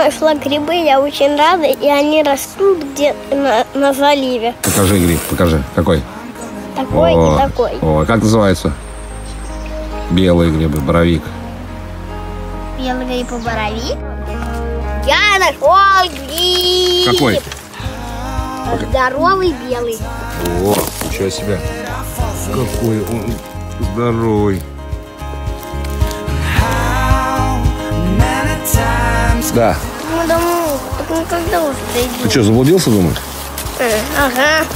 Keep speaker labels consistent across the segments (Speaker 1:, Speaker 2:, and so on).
Speaker 1: нашла грибы, я очень рада, и они растут где-то на заливе.
Speaker 2: Покажи гриб, покажи. Какой?
Speaker 1: Такой и такой.
Speaker 2: О, как называется? Белые грибы, боровик.
Speaker 1: Белый гриб и боровик. Я нашел гриб.
Speaker 2: Какой?
Speaker 1: Здоровый белый.
Speaker 2: О, ничего себе. Какой он здоровый. Да.
Speaker 1: Мы домой. Так мы когда уже дойдем?
Speaker 2: Ты что, заблудился, думаешь?
Speaker 1: Ага.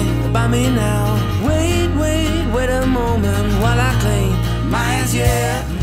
Speaker 3: Wait a moment while I clean my hands, yeah.